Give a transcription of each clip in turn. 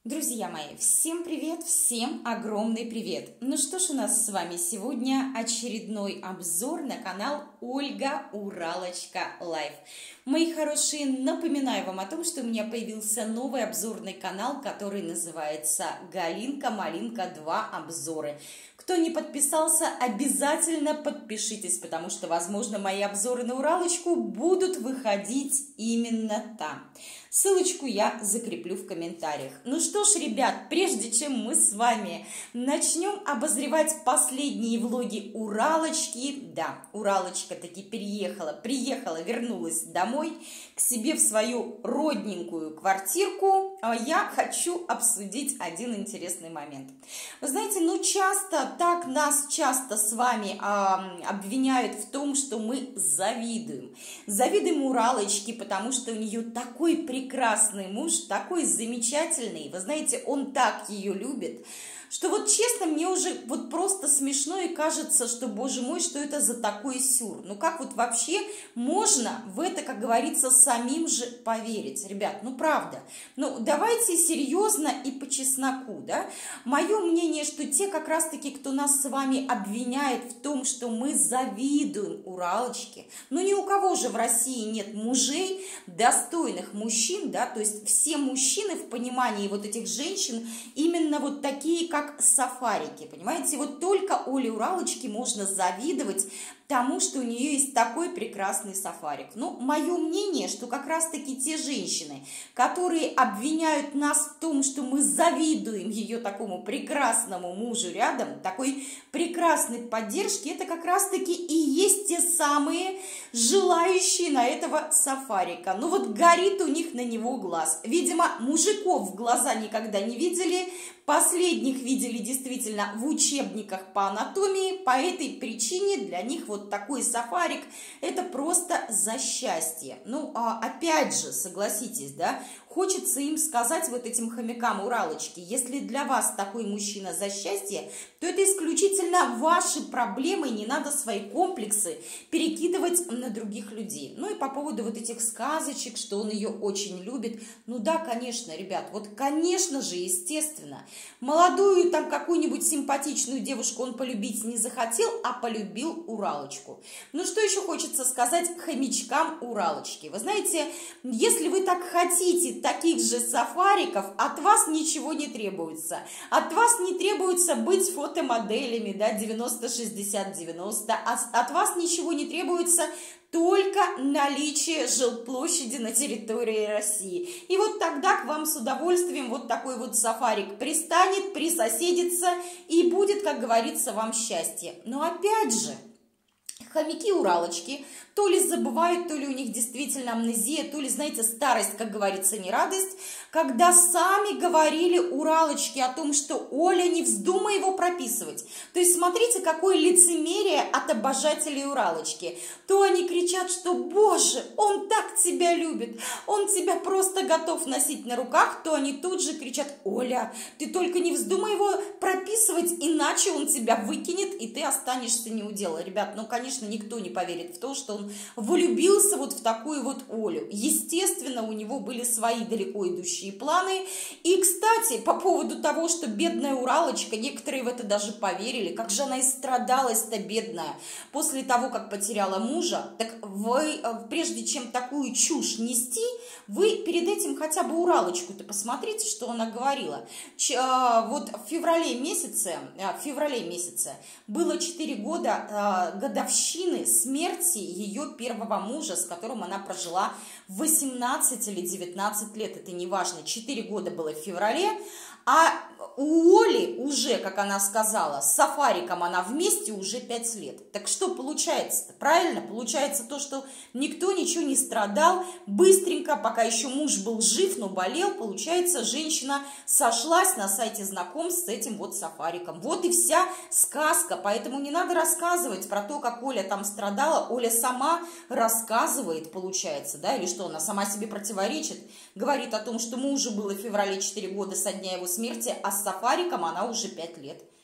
Друзья мои, всем привет, всем огромный привет! Ну что ж, у нас с вами сегодня очередной обзор на канал Ольга Уралочка Лайф. Мои хорошие, напоминаю вам о том, что у меня появился новый обзорный канал, который называется Галинка Малинка 2 обзоры. Кто не подписался, обязательно подпишитесь, потому что, возможно, мои обзоры на Уралочку будут выходить именно там. Ссылочку я закреплю в комментариях. Ну что ж, ребят, прежде чем мы с вами начнем обозревать последние влоги Уралочки, да, Уралочка таки приехала, вернулась домой к себе в свою родненькую квартирку, я хочу обсудить один интересный момент. Вы знаете, нас часто с вами обвиняют в том, что мы завидуем. Завидуем Уралочке, потому что у нее такой прекрасный муж, такой замечательный. Вы знаете, он так ее любит, что вот честно, мне уже вот просто смешно и кажется, что, боже мой, что это за такой сюр. Ну как вот вообще можно в это, как говорится, самим же поверить? Ребят, ну правда. Ну давайте серьезно и по чесноку, да. Мое мнение, что те как раз-таки, кто нас с вами обвиняет в том, что мы завидуем Уралочке, ну ни у кого же в России нет мужей, достойных мужчин, да, то есть все мужчины в понимании вот этих женщин именно вот такие, как сафарики, понимаете? Вот только Оле Уралочке можно завидовать тому, что у нее есть такой прекрасный сафарик. Ну, мое мнение, что как раз-таки те женщины, которые обвиняют нас в том, что мы завидуем ее такому прекрасному мужу рядом, такой прекрасной поддержки, это как раз-таки и есть те самые желающие на этого сафарика. Ну вот горит у них на него глаз. Видимо, мужиков в глаза никогда не видели, последних видели действительно в учебниках по анатомии, по этой причине для них вот такой сафарик – это просто за счастье. Ну, опять же, согласитесь, да, хочется им сказать, вот этим хомякам Уралочки, если для вас такой мужчина за счастье, то это исключительно ваши проблемы, не надо свои комплексы перекидывать на других людей. Ну и по поводу вот этих сказочек, что он ее очень любит, ну да, конечно, ребят, вот конечно же, естественно, молодую там какую-нибудь симпатичную девушку он полюбить не захотел, а полюбил Уралочку. Ну что еще хочется сказать хомячкам Уралочки? Вы знаете, если вы так хотите таких же сафариков, от вас ничего не требуется. От вас не требуется быть фотомоделями, да, 90-60-90. От вас ничего не требуется, только наличие жилплощади на территории России. И вот тогда к вам с удовольствием вот такой вот сафарик пристанет, присоседится и будет, как говорится, вам счастье. Но опять же, хомяки Уралочки то ли забывают, то ли у них действительно амнезия, то ли, знаете, старость, как говорится, не радость, когда сами говорили Уралочке о том, что Оля, не вздумай его прописывать. То есть смотрите, какое лицемерие от обожателей Уралочки. То они кричат, что боже, он так тебя любит, он тебя просто готов носить на руках, то они тут же кричат: Оля, ты только не вздумай его прописывать, иначе он тебя выкинет, и ты останешься неудела. Ребят, ну, конечно, никто не поверит в то, что он влюбился вот в такую вот Олю. Естественно, у него были свои далеко идущие планы. И, кстати, по поводу того, что бедная Уралочка, некоторые в это даже поверили, как же она истрадалась-то, бедная, после того, как потеряла мужа. Так вы, прежде чем такую чушь нести, вы перед этим хотя бы Уралочку-то посмотрите, что она говорила. Вот в феврале месяце было 4 года годовщины смерти ее первого мужа, с которым она прожила 18 или 19 лет, это не важно, 4 года было в феврале, а у Оли уже, как она сказала, с сафариком она вместе уже 5 лет. Так что получается-то? Правильно? Получается то, что никто ничего не страдал. Быстренько, пока еще муж был жив, но болел, получается, женщина сошлась на сайте знакомств с этим вот сафариком. Вот и вся сказка. Поэтому не надо рассказывать про то, как Оля там страдала. Оля сама рассказывает, получается, да, или что, она сама себе противоречит. Говорит о том, что мужу было в феврале 4 года со дня его смерти, а с сафариком она уже 5 лет.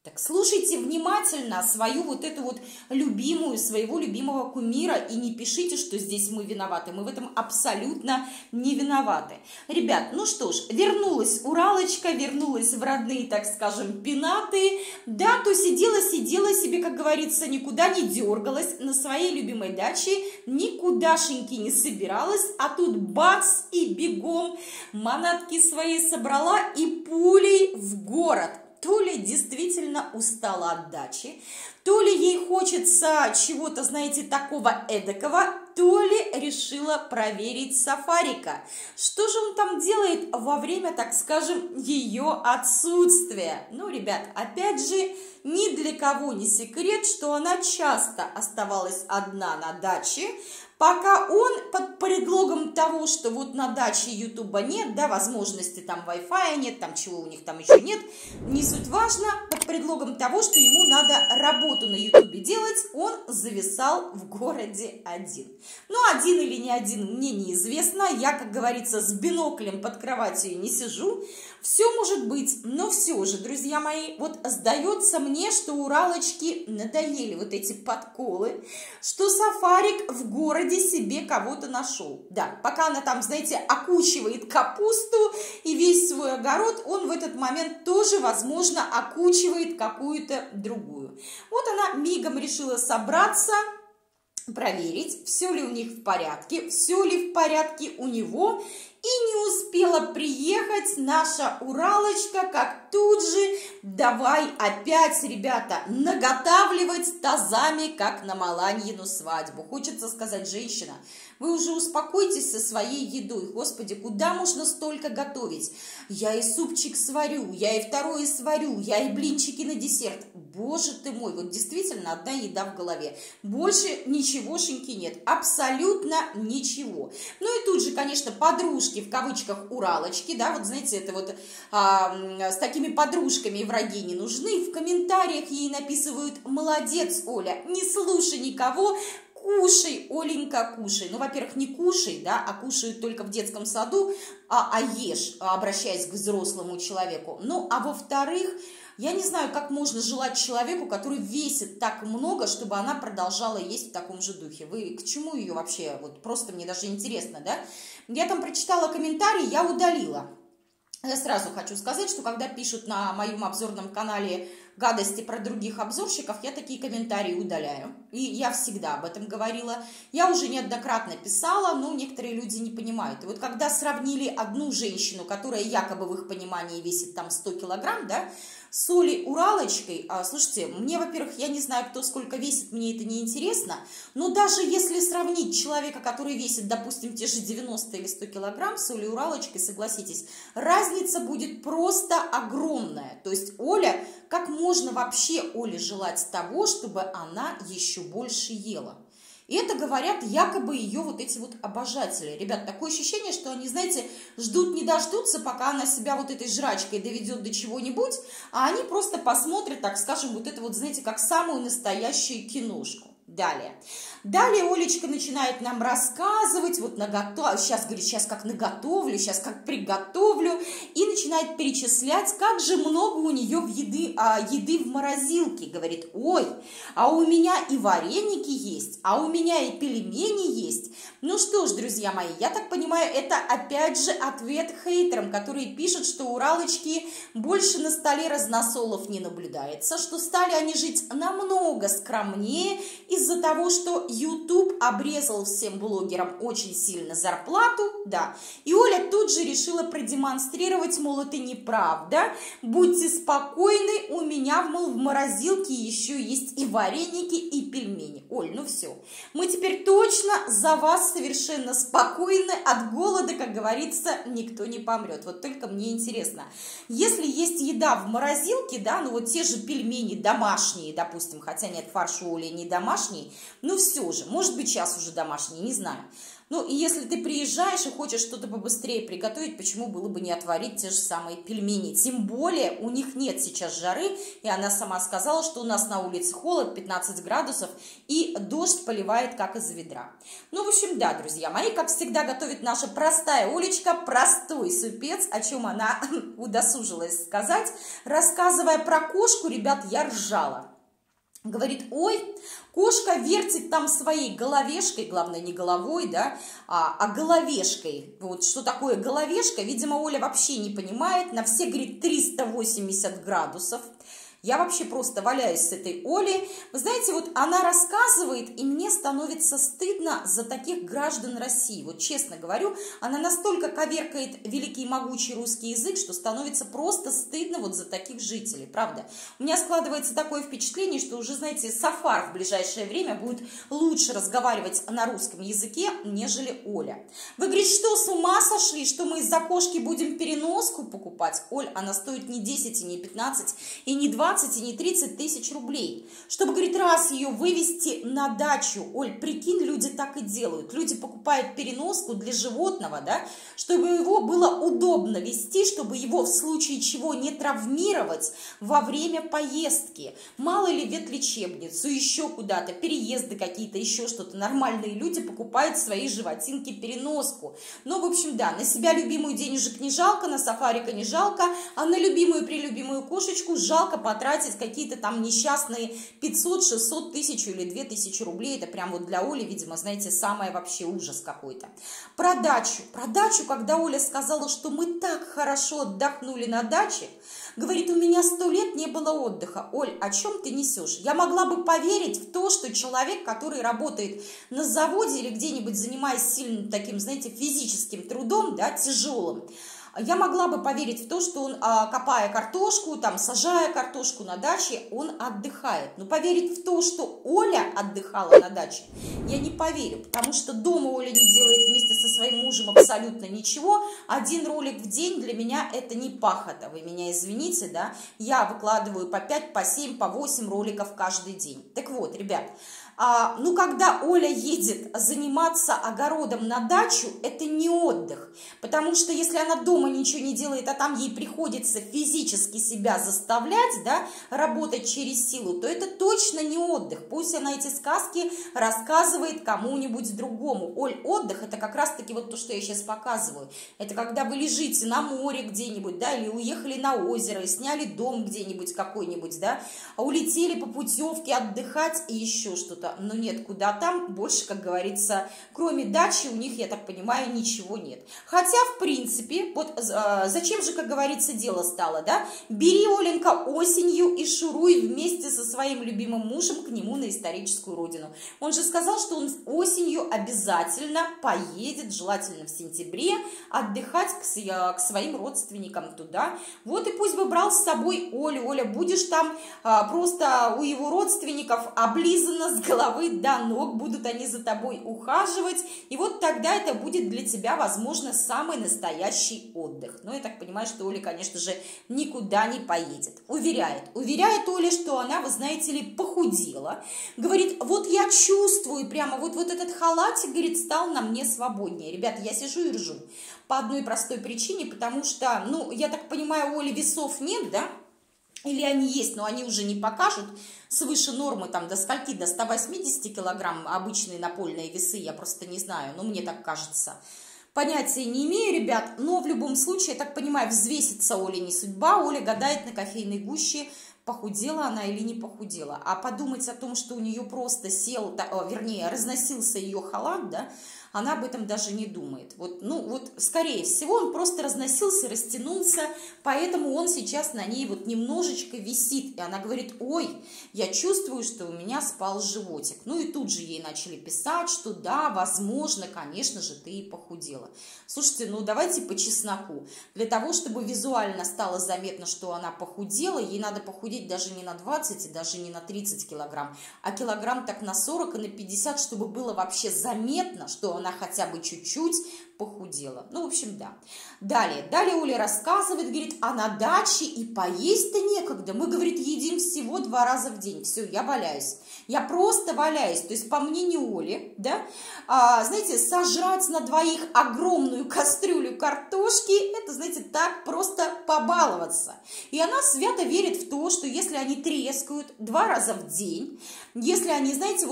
Так слушайте внимательно свою вот эту вот любимую, своего любимого кумира и не пишите, что здесь мы виноваты. Мы в этом абсолютно не виноваты. Ребят, ну что ж, вернулась Уралочка, вернулась в родные, так скажем, пенаты. Да, то сидела себе, как говорится, никуда не дергалась на своей любимой даче, никудашеньки не собиралась, а тут бац и бегом манатки свои собрала и пулей в город. То ли действительно устала от дачи, то ли ей хочется чего-то, знаете, такого эдакого, то ли решила проверить Сафарика. Что же он там делает во время, так скажем, ее отсутствия? Ну, ребят, опять же, ни для кого не секрет, что она часто оставалась одна на даче, пока он под предлогом того, что вот на даче Ютуба нет, да, возможности там Wi-Fi нет, там чего у них там еще нет, не суть важно, под предлогом того, что ему надо работу на Ютубе делать, он зависал в городе один. Ну, один или не один, мне неизвестно, я, как говорится, с биноклем под кроватью не сижу, все может быть, но все же, друзья мои, вот сдается мне, что Уралочки надоели вот эти подколы, что Сафарик в городе себе кого-то нашел. Да, пока она там, знаете, окучивает капусту и весь свой огород, он в этот момент тоже, возможно, окучивает какую-то другую. Вот она мигом решила собраться, проверить, все ли у них в порядке, все ли в порядке у него. И не успела приехать наша Уралочка, как тут же давай опять, ребята, наготавливать тазами, как на Маланьину свадьбу. Хочется сказать, женщина, вы уже успокойтесь со своей едой. Господи, куда можно столько готовить? Я и супчик сварю, я и второе сварю, я и блинчики на десерт. Боже ты мой, вот действительно одна еда в голове. Больше ничегошеньки нет, абсолютно ничего. Ну и тут же, конечно, подружки, в кавычках, Уралочки, да, вот знаете, это вот с такими подружками враги не нужны. В комментариях ей написывают: молодец, Оля, не слушай никого, кушай, Оленька, кушай. Ну, во-первых, не кушай, да, а кушают только в детском саду, а ешь, обращаясь к взрослому человеку. Ну, а во-вторых, я не знаю, как можно желать человеку, который весит так много, чтобы она продолжала есть в таком же духе. Вы к чему ее вообще? Вот просто мне даже интересно, да? Я там прочитала комментарий, я удалила. Я сразу хочу сказать, что когда пишут на моем обзорном канале гадости про других обзорщиков, я такие комментарии удаляю. И я всегда об этом говорила. Я уже неоднократно писала, но некоторые люди не понимают. И вот когда сравнили одну женщину, которая якобы в их понимании весит там 100 килограмм, да, с Олей Уралочкой, слушайте, мне, во-первых, я не знаю, кто сколько весит, мне это не интересно, но даже если сравнить человека, который весит, допустим, те же 90 или 100 килограмм с Олей Уралочкой, согласитесь, разница будет просто огромная. То есть Оля, как можно вообще Оле желать того, чтобы она еще больше ела? И это говорят якобы ее вот эти вот обожатели. Ребят, такое ощущение, что они, знаете, ждут не дождутся, пока она себя вот этой жрачкой доведет до чего-нибудь, а они просто посмотрят, так скажем, вот это вот, знаете, как самую настоящую киношку. Далее Олечка начинает нам рассказывать, вот сейчас, говорит, сейчас как наготовлю, сейчас как приготовлю, и начинает перечислять, как же много у нее еды в морозилке. Говорит: ой, а у меня и вареники есть, а у меня и пельмени есть. Ну что ж, друзья мои, я так понимаю, это опять же ответ хейтерам, которые пишут, что у Уралочки больше на столе разносолов не наблюдается, что стали они жить намного скромнее из-за того, что YouTube обрезал всем блогерам очень сильно зарплату, да, и Оля тут же решила продемонстрировать, мол, это неправда, будьте спокойны, у меня, мол, в морозилке еще есть и вареники, и пельмени. Оль, ну все, мы теперь точно за вас совершенно спокойны, от голода, как говорится, никто не помрет. Вот только мне интересно, если есть еда в морозилке, да, ну вот те же пельмени домашние, допустим, хотя нет, фарш у Оли не домашний, домашний, но все же, может быть, сейчас уже домашний, не знаю. Ну, и если ты приезжаешь и хочешь что-то побыстрее приготовить, почему было бы не отварить те же самые пельмени? Тем более у них нет сейчас жары, и она сама сказала, что у нас на улице холод, 15 градусов, и дождь поливает как из ведра. Ну, в общем, да, друзья мои, как всегда готовит наша простая Олечка, простой супец, о чем она удосужилась сказать. Рассказывая про кошку, ребят, я ржала. Говорит, ой, кошка вертит там своей головешкой, главное не головой, да, а головешкой. Вот что такое головешка, видимо, Оля вообще не понимает. На все, говорит, 380 градусов. Я вообще просто валяюсь с этой Олей. Вы знаете, вот она рассказывает, и мне становится стыдно за таких граждан России. Вот честно говорю, она настолько коверкает великий и могучий русский язык, что становится просто стыдно вот за таких жителей, правда. У меня складывается такое впечатление, что уже, знаете, Сафар в ближайшее время будет лучше разговаривать на русском языке, нежели Оля. Вы, говорит, что, с ума сошли, что мы из-за кошки будем переноску покупать? Оль, она стоит не 10, и не 15, и не 20, и не 30 тысяч рублей. Чтобы, говорит, раз ее вывести на дачу, Оль, прикинь, люди так и делают. Люди покупают переноску для животного, да, чтобы его было удобно вести, чтобы его в случае чего не травмировать во время поездки. Мало ли ветлечебницу, еще куда-то, переезды какие-то, еще что-то. Нормальные люди покупают свои животинки переноску. Ну, в общем, да, на себя любимую денежек не жалко, на сафарика не жалко, а на любимую прелюбимую кошечку жалко потратить какие-то там несчастные 500, 600 тысяч или 2000 рублей. Это прям вот для Оли, видимо, знаете, самое вообще ужас какой-то. Про дачу, когда Оля сказала, что мы так хорошо отдохнули на даче, говорит, у меня 100 лет не было отдыха. Оль, о чем ты несешь? Я могла бы поверить в то, что человек, который работает на заводе или где-нибудь занимаясь сильным таким, знаете, физическим трудом, да, тяжелым, я могла бы поверить в то, что он, копая картошку, там, сажая картошку на даче, он отдыхает. Но поверить в то, что Оля отдыхала на даче, я не поверю, потому что дома Оля не делает вместе со своим мужем абсолютно ничего. 1 ролик в день для меня это не пахота, вы меня извините, да. Я выкладываю по 5, по 7, по 8 роликов каждый день. Так вот, ребят, ну, когда Оля едет заниматься огородом на дачу, это не отдых, потому что если она дома ничего не делает, а там ей приходится физически себя заставлять, да, работать через силу, то это точно не отдых. Пусть она эти сказки рассказывает кому-нибудь другому. Оль, отдых – это как раз-таки вот то, что я сейчас показываю. Это когда вы лежите на море где-нибудь, да, или уехали на озеро, и сняли дом где-нибудь какой-нибудь, да, улетели по путевке отдыхать и еще что-то. Но нет, куда там, больше, как говорится, кроме дачи у них, я так понимаю, ничего нет. Хотя, в принципе, вот зачем же, как говорится, дело стало, да? Бери, Оленька, осенью и шуруй вместе со своим любимым мужем к нему на историческую родину. Он же сказал, что он осенью обязательно поедет, желательно в сентябре, отдыхать к своим родственникам туда. Вот и пусть бы брал с собой Олю. Оля, будешь там просто у его родственников облизана с головы до ног, будут они за тобой ухаживать, и вот тогда это будет для тебя, возможно, самый настоящий отдых. Но я так понимаю, что Оля, конечно же, никуда не поедет. Уверяет Оля, что она, вы знаете ли, похудела. Говорит, вот я чувствую прямо, вот этот халатик, говорит, стал на мне свободнее. Ребята, я сижу и ржу по одной простой причине, потому что, ну, я так понимаю, у Оли весов нет, да? Или они есть, но они уже не покажут свыше нормы, там, до скольки, до 180 килограмм обычные напольные весы, я просто не знаю, но мне так кажется. Понятия не имею, ребят, но в любом случае, я так понимаю, взвеситься Оле не судьба. Оля гадает на кофейной гуще, похудела она или не похудела. А подумать о том, что у нее просто разносился ее халат, да, она об этом даже не думает. Вот, ну, вот, скорее всего, он просто разносился, растянулся, поэтому он сейчас на ней вот немножечко висит. И она говорит, ой, я чувствую, что у меня спал животик. Ну, и тут же ей начали писать, что да, возможно, конечно же, ты и похудела. Слушайте, ну, давайте по чесноку. Для того, чтобы визуально стало заметно, что она похудела, ей надо похудеть похудеть даже не на 20 и даже не на 30 килограмм, а килограмм так на 40 и на 50, чтобы было вообще заметно, что она хотя бы чуть-чуть похудела. Ну, в общем, да. Далее Оля рассказывает, говорит, а на даче и поесть-то некогда. Мы, говорит, едим всего 2 раза в день. Все, я валяюсь. Я просто валяюсь. То есть, по мнению Оли, да, знаете, сожрать на двоих огромную кастрюлю картошки, это, знаете, так просто побаловаться. И она свято верит в то, что если они трескают 2 раза в день, если они, знаете,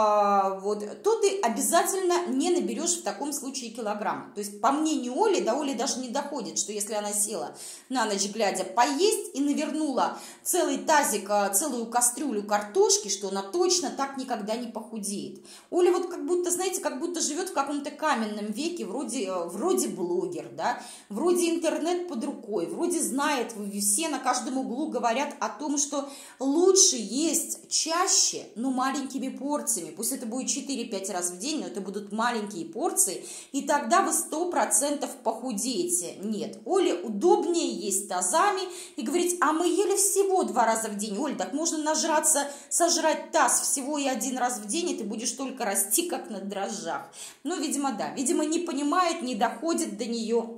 то ты обязательно не наберешь в таком случае килограмм. То есть, по мнению Оли, до Оли даже не доходит, что если она села на ночь глядя поесть и навернула целый тазик, целую кастрюлю картошки, что она точно так никогда не похудеет. Оля вот как будто, знаете, как будто живет в каком-то каменном веке, вроде блогер, да, вроде интернет под рукой, вроде знает, все на каждом углу говорят о том, что лучше есть чаще, но маленькими порциями. Пусть это будет 4-5 раз в день, но это будут маленькие порции, и тогда вы 100% похудеете. Нет, Оле удобнее есть тазами и говорить, а мы ели всего 2 раза в день. Оль, так можно нажраться, сожрать таз всего и 1 раз в день, и ты будешь только расти, как на дрожжах. Ну, видимо, да. Видимо, не понимает, не доходит до нее.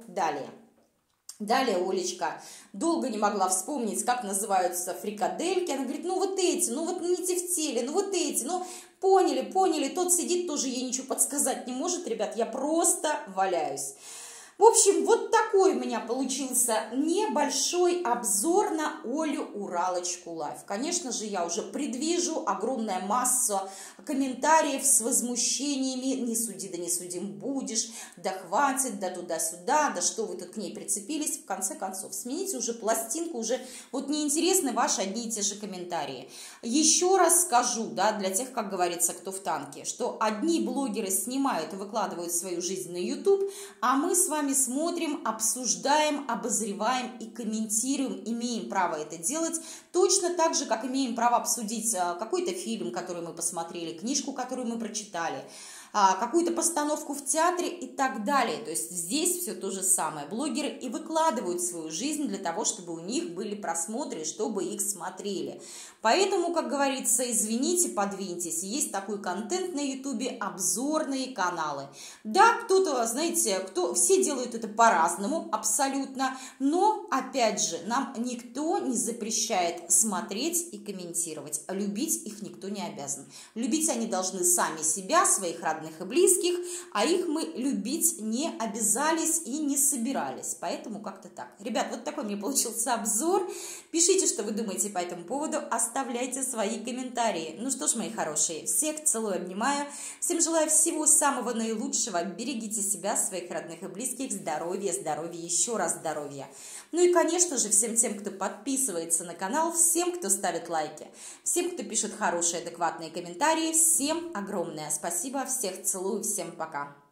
Далее Олечка долго не могла вспомнить, как называются фрикадельки. Она говорит, ну вот эти, ну вот не тефтели, ну вот эти, ну поняли. Тот сидит, тоже ей ничего подсказать не может. Ребят, я просто валяюсь. В общем, вот такой у меня получился небольшой обзор на Олю Уралочку Лайф. Конечно же, я уже предвижу огромная масса комментариев с возмущениями. Не суди, да не судим будешь, да хватит, да туда-сюда, да что вы тут к ней прицепились. В конце концов, смените уже пластинку, уже вот неинтересны ваши одни и те же комментарии. Еще раз скажу, да, для тех, как говорится, кто в танке, что одни блогеры снимают и выкладывают свою жизнь на YouTube, а мы с вами смотрим, обсуждаем, обозреваем и комментируем, имеем право это делать, точно так же, как имеем право обсудить какой-то фильм, который мы посмотрели, книжку, которую мы прочитали, какую-то постановку в театре и так далее. То есть здесь все то же самое. Блогеры и выкладывают свою жизнь для того, чтобы у них были просмотры, чтобы их смотрели. Поэтому, как говорится, извините, подвиньтесь. Есть такой контент на ютубе, обзорные каналы. Да, кто-то, знаете, все делают это по-разному, абсолютно. Но, опять же, нам никто не запрещает смотреть и комментировать. Любить их никто не обязан. Любить они должны сами себя, своих родных и близких, а их мы любить не обязались и не собирались. Поэтому как-то так. Ребят, вот такой мне получился обзор. Пишите, что вы думаете по этому поводу. Оставляйте свои комментарии. Ну что ж, мои хорошие, всех целую, обнимаю. Всем желаю всего самого наилучшего. Берегите себя, своих родных и близких. Здоровья, еще раз здоровья. Ну и, конечно же, всем тем, кто подписывается на канал, всем, кто ставит лайки, всем, кто пишет хорошие, адекватные комментарии, всем огромное спасибо. Всех целую, всем пока.